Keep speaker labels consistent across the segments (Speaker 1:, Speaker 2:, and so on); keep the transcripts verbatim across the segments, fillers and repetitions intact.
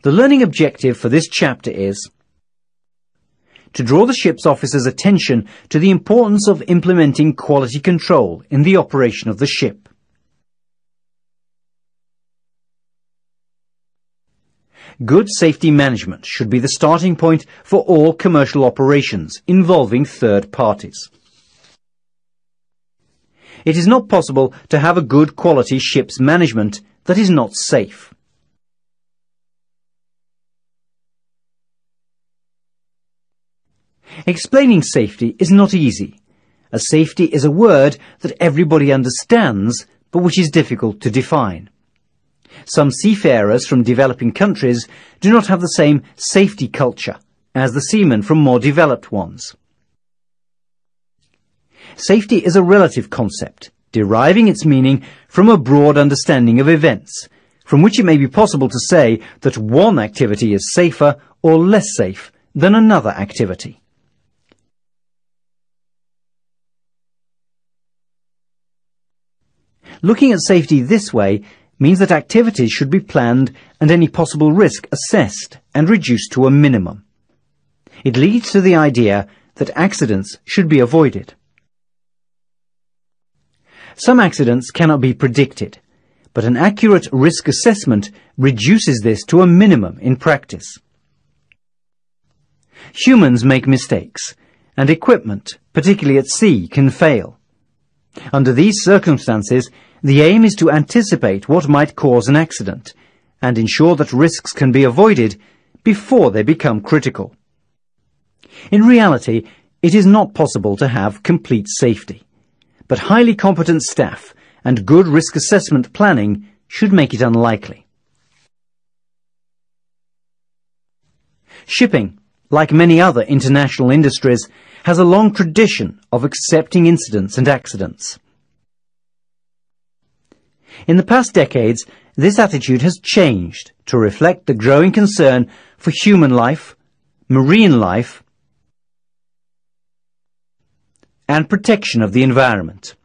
Speaker 1: The learning objective for this chapter is to draw the ship's officers' attention to the importance of implementing quality control in the operation of the ship. Good safety management should be the starting point for all commercial operations involving third parties. It is not possible to have a good quality ship's management that is not safe. Explaining safety is not easy, as safety is a word that everybody understands, but which is difficult to define. Some seafarers from developing countries do not have the same safety culture as the seamen from more developed ones. Safety is a relative concept, deriving its meaning from a broad understanding of events, from which it may be possible to say that one activity is safer or less safe than another activity. Looking at safety this way means that activities should be planned and any possible risk assessed and reduced to a minimum. It leads to the idea that accidents should be avoided. Some accidents cannot be predicted, but an accurate risk assessment reduces this to a minimum in practice. Humans make mistakes, and equipment, particularly at sea, can fail. Under these circumstances, the aim is to anticipate what might cause an accident and ensure that risks can be avoided before they become critical. In reality, it is not possible to have complete safety, but highly competent staff and good risk assessment planning should make it unlikely. Shipping, like many other international industries, has a long tradition of accepting incidents and accidents. In the past decades, this attitude has changed to reflect the growing concern for human life, marine life, and protection of the environment.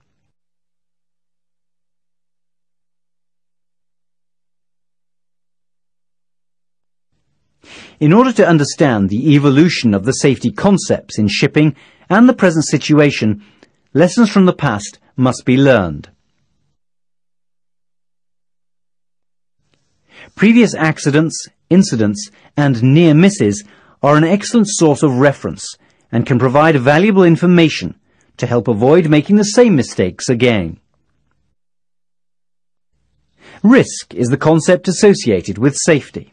Speaker 1: In order to understand the evolution of the safety concepts in shipping and the present situation, lessons from the past must be learned. Previous accidents, incidents, and near misses are an excellent source of reference and can provide valuable information to help avoid making the same mistakes again. Risk is the concept associated with safety.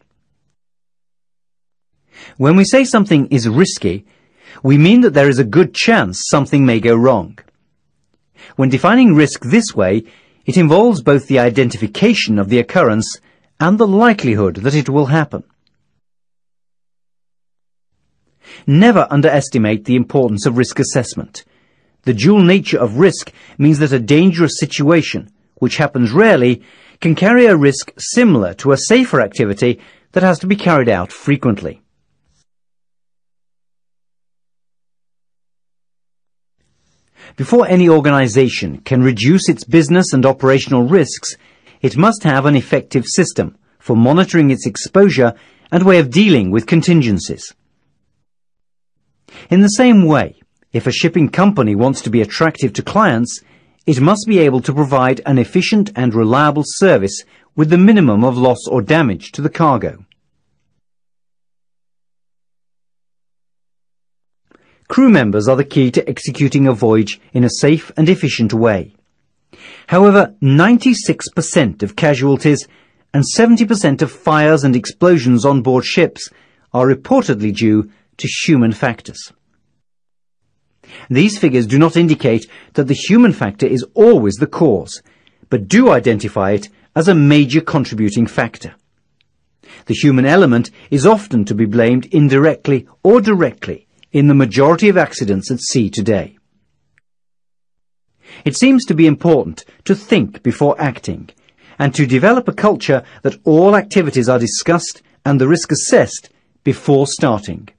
Speaker 1: When we say something is risky, we mean that there is a good chance something may go wrong. When defining risk this way, it involves both the identification of the occurrence and the likelihood that it will happen. Never underestimate the importance of risk assessment. The dual nature of risk means that a dangerous situation, which happens rarely, can carry a risk similar to a safer activity that has to be carried out frequently. Before any organization can reduce its business and operational risks, it must have an effective system for monitoring its exposure and way of dealing with contingencies. In the same way, if a shipping company wants to be attractive to clients, it must be able to provide an efficient and reliable service with the minimum of loss or damage to the cargo. Crew members are the key to executing a voyage in a safe and efficient way. However, ninety-six percent of casualties and seventy percent of fires and explosions on board ships are reportedly due to human factors. These figures do not indicate that the human factor is always the cause, but do identify it as a major contributing factor. The human element is often to be blamed indirectly or directly in the majority of accidents at sea today. It seems to be important to think before acting, and to develop a culture that all activities are discussed and the risk assessed before starting.